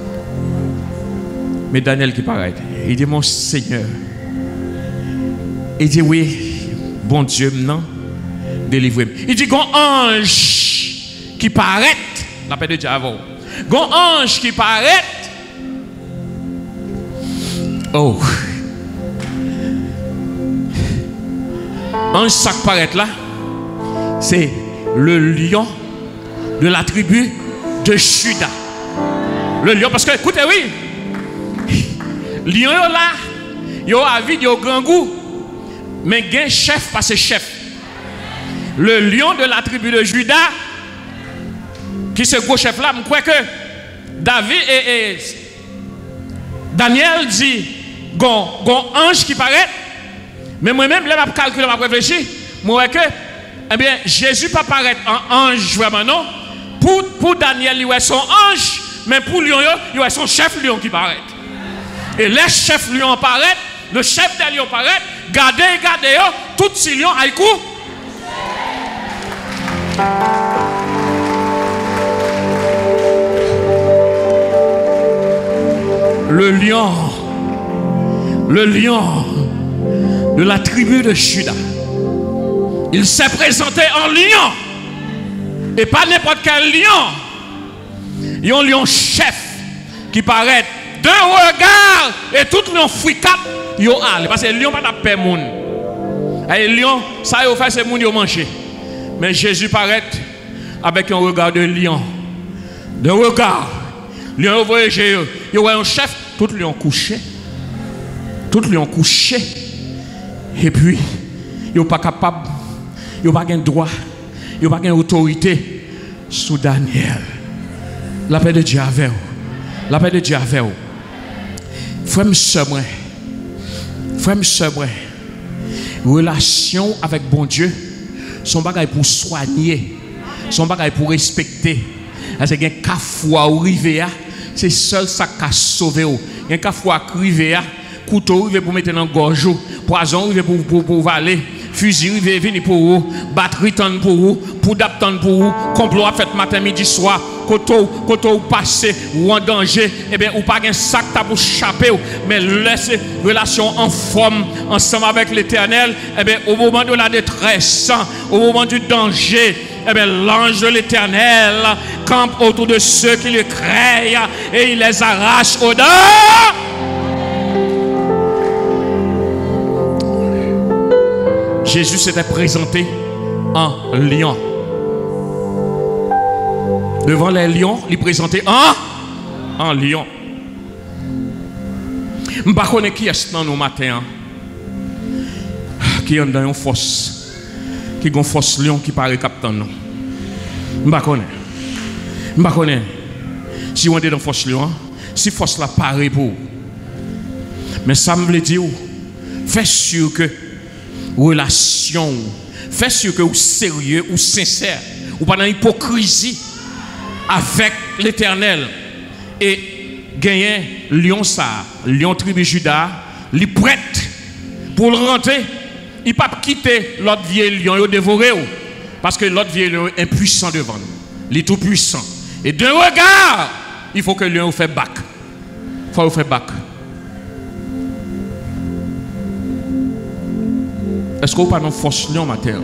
mais Daniel qui paraît il dit mon Seigneur. Il dit oui, bon Dieu, non, délivrez-moi. Il dit, gon ange qui paraît, la paix de Dieu avant. Gon ange qui paraît. Oh. Ange ça qui paraît là, c'est le lion de la tribu de Juda. Le lion, parce que, écoutez, oui, lion là, il a vie, il a grand goût. Mais il y a un chef, pas ce chef. Le lion de la tribu de Juda, qui ce gros chef là, je crois que David et, et Daniel dit, gon, gon ange qui paraît. Mais moi-même, là, je calcule, je réfléchis. Moi, que, eh bien, Jésus pas paraître en ange vraiment, non. Pour, pour Daniel, il y a son ange, mais pour lion, il y a son chef lion qui paraît. Et les chefs lions apparaissent, le chef des lions apparaît. Gardez, gardez, tout ces lions à coup. Le lion, le lion de la tribu de Juda, il s'est présenté en lion. Et pas n'importe quel lion. Il y a un lion chef qui paraît d'un regard et tout lion fricap. Yo allez parce que lion pas peur moun. Et lion ça yo fait c'est moun yo manger. Mais Jésus paraît avec un regard de lion. De regard. Lion voyagé yo un chef tout lion couché. Tout lion couché. Et puis yo pas capable yo pas gain droit, yo pas gain autorité sous Daniel. La paix de Dieu avec vous. La paix de Dieu avec vous. Frère, monsieur, moi. Frère, monsieur, moi. Relation avec bon Dieu, son bagage pour soigner, son bagage pour respecter. Parce que quelqu'un fois arrivé, c'est seul ça qui a sauvé. Quelqu'un fois arrivé, couteau arrivé pour mettre dans gorge, poison arrivé pour pour pour valer, fusil arrivé venir pour vous, batterie tendre pour vous, pour d'aptendre pour vous, complot a fait matin midi soir. Quand vous passez ou en danger, eh bien, ou pas un sac pour chapper, mais laissez relation en forme ensemble avec l'Éternel. Eh bien, au moment de la détresse, au moment du danger, eh bien, l'ange de l'Éternel campe autour de ceux qui le craignent et il les arrache au dehors. Jésus s'était présenté en lion. Devant les lions, il présentait en, en lion. Je ne sais pas qui est dans nos matins. Qui est dans une force. Qui a une force lion qui paraît captain. Je ne sais pas. Je ne sais pas. Si on est dans une force lion, si force la paraît pour vous. Mais ça me veut dire, faites sûr que relation, faites sûr que vous sérieux ou sincère, ou pas dans l'hypocrisie avec l'Éternel et gagner lion ça, lion tribu Juda, il prête pour le rentrer, il ne peut pas quitter l'autre vieil lion et dévorer parce que l'autre vieil lion est impuissant devant nous, il est tout puissant et d'un regard, il faut que le lion fait back, il faut faire back. Est-ce que vous n'avez pas de force lion matin?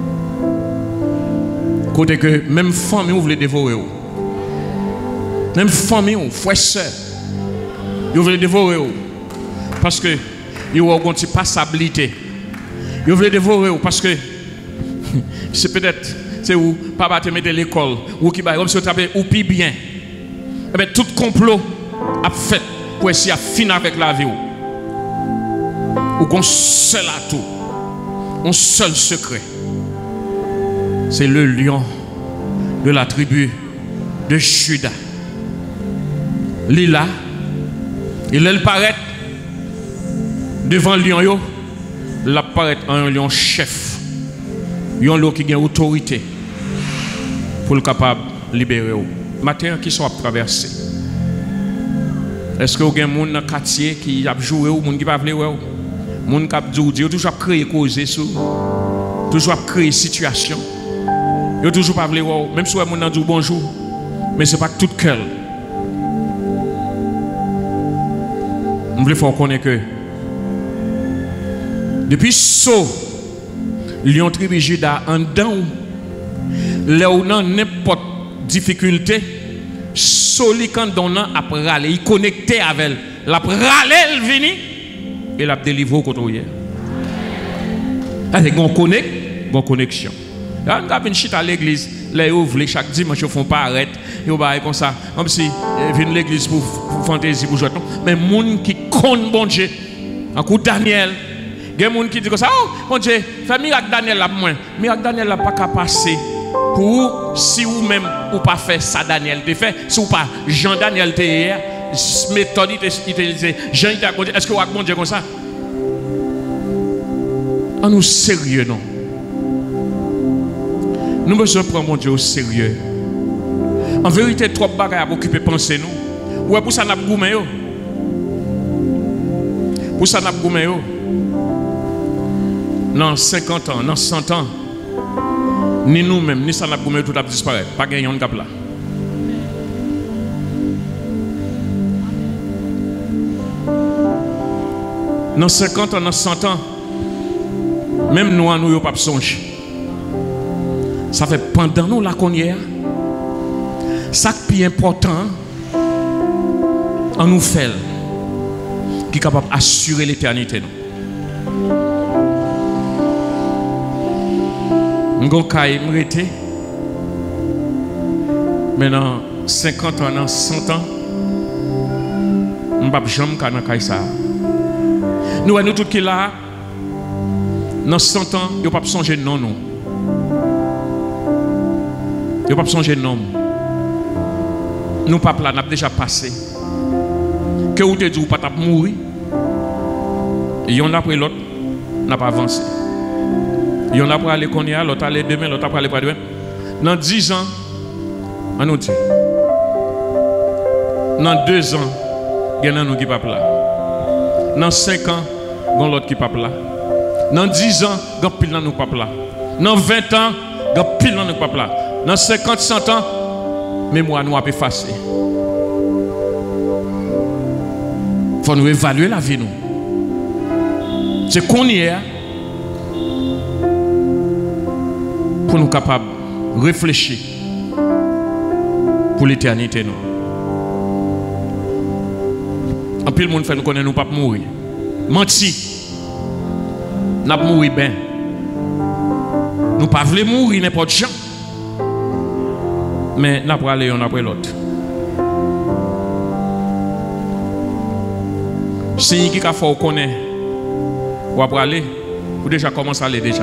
Côté que même famille vous voulez dévorer. Même famille, frère, soeur, vous voulez dévorer. Parce que vous avez une passabilité. Vous voulez dévorer parce que c'est peut-être c'est où papa te met à l'école ou qui va comme si vous travaillez ou puis bien. Eh bien, tout complot a fait pour essayer de finir avec la vie. Ou qu'on seul atout, un seul secret. C'est le lion de la tribu de Juda. Lila, il elle paraît devant le lion, il apparaît un lion chef, un lion qui a autorité pour le capable de libérer. Matin, qui sont à traverser? Est-ce que vous avez des gens dans le quartier qui a joué ou des gens qui ne veulent pas? Des gens qui ont dit, toujours créé cause, toujours créé situation. Ils toujours pas vouloir, même si vous avez dit bonjour, mais ce n'est pas tout cœur. Vous voulez faire connaître que depuis so, lion tribu Juda en dedans, là où dans n'importe difficulté, soli quand on a après aller, il connecté avec elle, la râler, elle vini et la délivrer contre hier. C'est qu'on connecte, une connexion. Là, on a une chute à l'église, là où vous chaque dimanche, ils font pas arrêter, ils vont comme ça, comme si ils viennent à l'église pour, pour fantaisie, pour jouer. Mais les gens qui connaissent bon Dieu, en coup Daniel, il y a des gens qui disent comme ça, oh mon Dieu, fais miracle Daniel là, moi. Miracle Daniel n'a pas qu'à passer pour si vous-même ou pas fait ça, Daniel te fait, si ou pas Jean Daniel te hier, méthode, il te disait, Jean il t'a dit, est-ce que vous avez bon Dieu comme ça? En nous sérieux, non? Nous besoin prendre mon Dieu au sérieux. En vérité, trop de bagages à occuper penser nous. Ouais, pour ça n'a pas goumé yo. Pour ça n'a pas goumé yo. Dans cinquante ans, dans cent ans, ni nous-mêmes, ni ça n'a pas goumé tout a disparaître. Pas gagné un cap là. Dans cinquante ans, dans cent ans, même nous, nous, nous pas songer. Ça fait pendant nous la qu'on y est. Ça qui est important, en nous fait, qui est capable d'assurer l'éternité. Nous avons été, maintenant cinquante ans, dans cent ans, nous ne pouvons jamais faire ça. Nous, nous tous qui là, dans cent ans, nous ne pouvons pas songer non, non. Nous ne pouvons pas songer non. Nous, papa, nous avons déjà passé. que vous te dites pas t'a mourir. Et on après l'autre n'a pas avancé. Et on a pour aller qu'on y a, l'autre aller demain, l'autre après aller pas demain. Dans dix ans, on nous dit. Dans deux ans, il y en a nous qui pas là. Dans cinq ans, il y a l'autre qui pas là. Dans dix ans, il y a pile dans nous pas là. Dans vingt ans, il y a pile dans nous pas là. Dans cinquante, cent ans, mémoire nous a effacé. Il faut nous évaluer la vie nous. C'est qu'on y est pour nous capables de réfléchir pour l'éternité nous. En pile monde fait nous connaître nous pas mourir. Menti. N'a pas mourir bien. Nous pas voulons mourir n'importe gens. Mais n'a pas aller un après l'autre. Si qui a fait connaître ou après aller, ou déjà commence à aller déjà.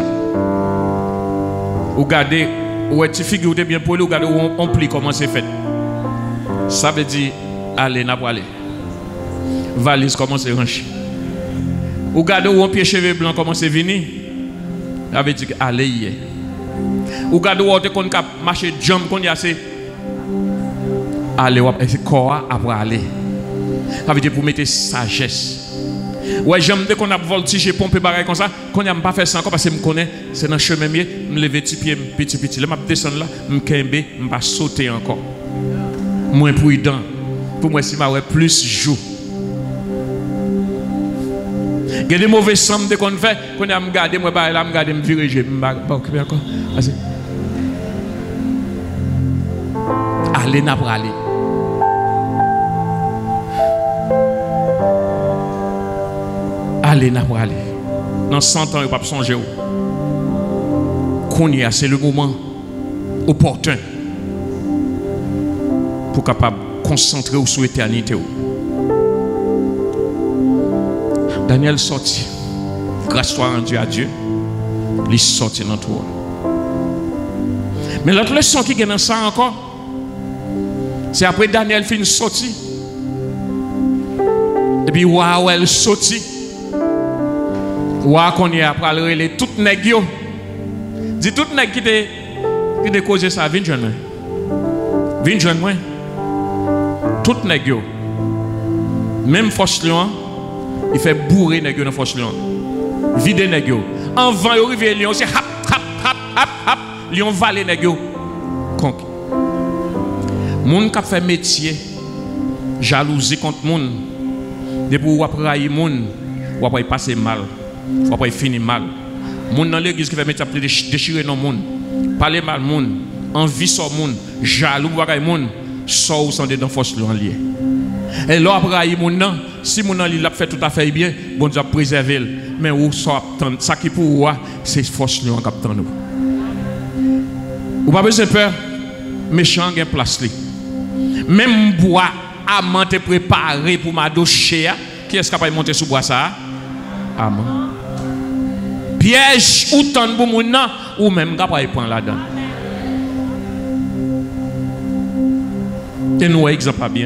Ou garder ou est figure bien pour lui ou garder on, on plie comment c'est fait. Ça veut dire aller n'a pas aller. Valise commence à rancher. Ou garder où on pied cheveux blancs commence à venir. Ça veut dire aller hier. Ou garder où on te cap marcher jump qu'on y a c'est aller ou c'est corps après aller. Ça veut dire pour mettre sagesse. Ouais, j'aime dès qu'on a voltigé, pompé barré comme ça, qu'on n'a pas fait ça encore parce que je me connais, c'est dans le chemin mieux, je me lève petit pied, petit petit. Là, je descends là, je me kembe, je ne vais pas sauter encore. Moins prudent. Pour moi, si je plus joue. Il y a des mauvais sons dès qu'on fait, qu'on a regardé, moi, je vais regarder, je vais virer, je vais me occuper encore. Allez, n'a pas aller. Allez, n'a pas aller. Dans cent ans, il ne va pas songer. Qu'on y a, c'est le moment opportun pour capable concentrer sur l'éternité. Daniel sorti. Grâce soit rendue à Dieu. Il sorti dans tout. Mais l'autre leçon qui est dans ça encore, c'est après Daniel fin sorti. Et puis, waouh, elle sorti. Waouh, qu'on y a après le relais, tout nèg yo. Dis tout nèg qui te qui te cause ça, viens joindre moi. Viens joindre moi. Tout nèg yo. Même force lion, il fait bourrer nèg yo dans force lion. Vide nèg yo. En vent yo rive lion, c'est hap hap hap hap hap, lion valé nèg yo. Conquis. Moun qui fait métier jalousie contre moun. Depuis ou après railler moun, ou après passer mal. Ou après finir mal. Moun dans l'église qui fait métier déchirer non moun. Parler mal moun, envie sur moun, jaloux bagay moun, sort ou sans dedans force lui en lié. Et là après railler moun nan, si moun nan li l'a fait tout à fait bien, bon Dieu a préservé. Mais ou sort ça qui pour ou c'est force lui en captant nous. Ou pas besoin peur, méchant gain place li. Même bois amant te préparé pour ma dossier, qui est-ce capable de monter sous bois ça? Amen. Piège ou tant pour moun nan ou même capable de prendre là-dedans. Et nous exemple bien.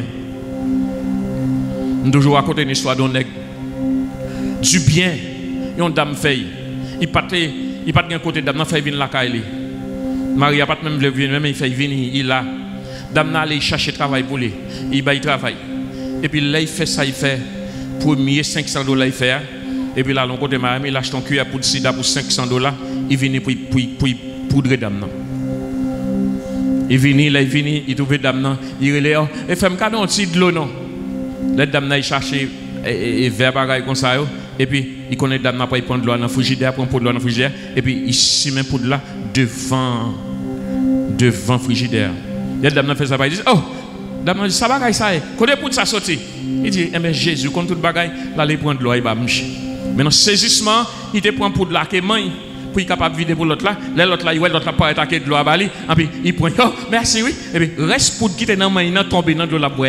Nous toujours raconter une histoire d'un nègre du bien. Yon dame fait. Il pas il pas de côté dame fait venir la caille. Marie a pas même le venir même il fait venir il là. Dame n'a aller chercher travail pour lui. Il va y travailler. Et puis là il fait ça il fait premier cinq cents dollars il fait. Et puis là, l'on côté Miami, il achète un cuillère pour sida pour cinq cents dollars. Il vient pour pour pour poudrer dame. Il vient là, il vient, il trouve dame. Il relève. Et fait me cadeau un petit de l'eau non. La dame il chercher et verre bagaille comme ça. Et puis il connaît dame après il prend de l'eau dans le frigidaire, prend pour de l'eau dans le frigidaire. Et puis il s'y met pour de là devant devant le frigidaire. La dame fait ça, il dit oh, dame dit ça bagaille ça est. Connaît pour ça sortir. Il dit eh bien Jésus quand tout bagaille là il prend de l'eau il va marcher. Maintenant, saisissement, il te prend pour de la main pour être capable de vider pour l'autre là. L'autre là, il voit l'autre là pas attaquer de l'eau à Bali. Et puis, il prend, oh, merci, oui. Et puis, reste pour quitter dans la main, il tombe dans de l'eau à boire.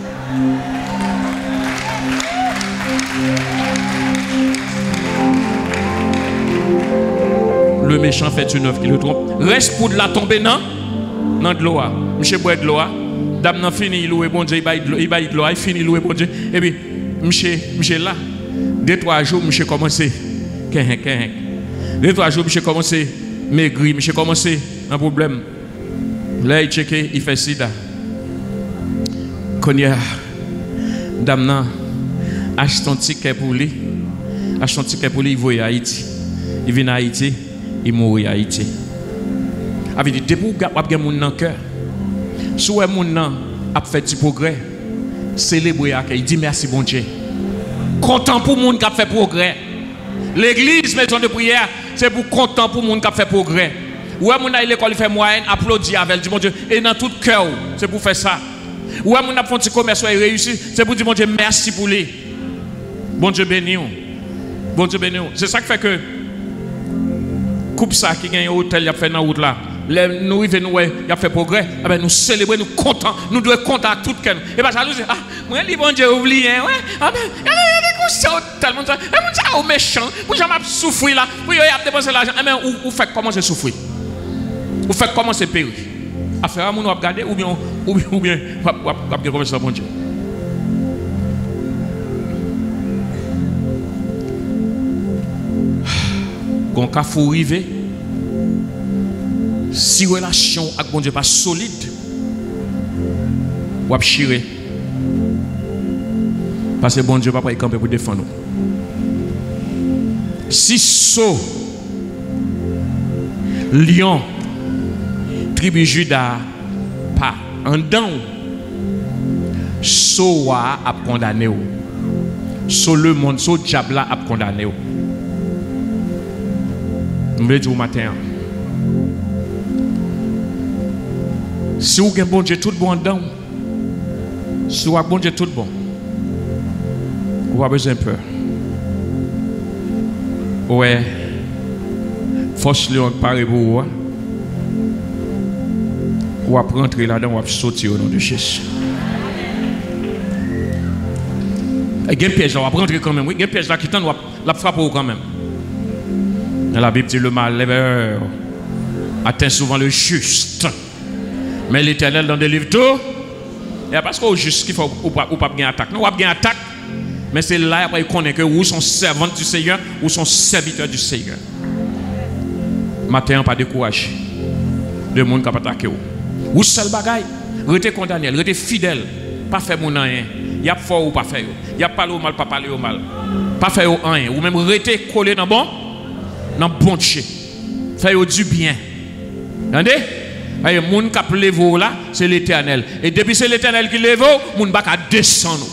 Le méchant fait une œuvre qui le trompe. Reste pour de la tomber dans, dans de l'eau. Monsieur boit de l'eau. Dame n'a fini louer bon Dieu, il va il va il fini louer bon Dieu. Et puis monsieur monsieur là, deux trois jours monsieur commencé quin quin. Deux trois jours monsieur commencé maigri, monsieur commencé un problème. Là il check il fait sida. Konya dame n'a achète un ticket pour lui. Achète un ticket pour lui, il va à Haïti. Il vient à Haïti, il mourit à Haïti. Avait dit depuis que vous avez mon cœur. Si vous avez a fait du progrès, célébrez il dit merci bon Dieu. Content pour monde qui a fait progrès. L'église maison de prière, c'est pour content pour monde qui a fait progrès. Ouais mon à l'école fait moyenne, applaudit avec dit mon Dieu et dans tout cœur, c'est pour faire ça. Ouais mon a fait un petit commerce et réussi, c'est pour dire mon Dieu merci pour lui. Bon Dieu béni. Bon Dieu béni. C'est ça qui fait que coupe ça qui gagne hôtel, il a fait dans route là. Les, nous arrivons, nous avons fait progrès, eh ben, nous célébrons, nous contents, nous devons compter à tout le monde. Et bien, ça nous dit, ah, moi, les bon Dieu oublié, ouais, ah ben, il y a des choses tellement, et mon Dieu, au méchant, pour jamais souffrir là, pour y avoir dépensé l'argent, eh bien, vous faites commencer à souffrir. Vous faites commencer à périr. Affaire à mon, vous regarder, ou bien, ou bien, ou bien, vous avez commencé à bon Dieu. Quand il faut arriver, si la relation avec bon Dieu n'est pas solide, vous allez chirer. Parce que bon Dieu ne va pas y camper pour défendre nous. Si so, lion, tribu Juda, pas en dedans, so a condamné. So le monde, so diable a condamné. Nous voulons dire au matin. Si vous avez bon Dieu tout bon dedans, si vous avez bon Dieu tout bon, vous avez besoin de peur. Ouais, force lion paré pour vous. Vous allez rentrer là-dedans, vous allez sortir au nom de Jésus. Il y a un piège là, vous allez rentrer quand même. Il y a un piège là qui tente, vous allez frapper quand même. Dans la Bible dit le malheur atteint souvent le juste. Mais l'Éternel dans des livres tout. Et parce qu'au juste qu'il faut ou pas ou pas gagner attaque. Non, ou pas gagner attaque. Mais c'est là après qu'on connaît que vous sont servants du Seigneur ou sont serviteurs du Seigneur. Matin pas découragé. De monde qui a attaqué vous. Ou seul bagaille, restez condamné, restez fidèle, pas faire mon rien. Il y a fort ou pas faire. Il y a parler au mal, pas parler au mal. Pas faire rien ou même restez collé dans bon dans bon Dieu. Faire du bien. Entendez? Et le monde qui a levé là, c'est l'Éternel. Et depuis c'est l'Éternel qui lève, le monde va descendre.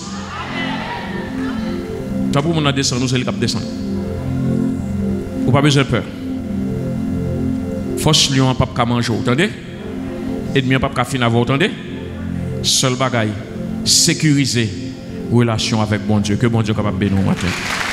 Ça pour mon descendre, c'est le cap descendre. Vous pas besoin de peur. Force lion pas qu'à manger, entendez? Ennemi pas qu'à finir, entendez? Seul bagaille, sécuriser relation avec bon Dieu, que bon Dieu capable de bénir matin.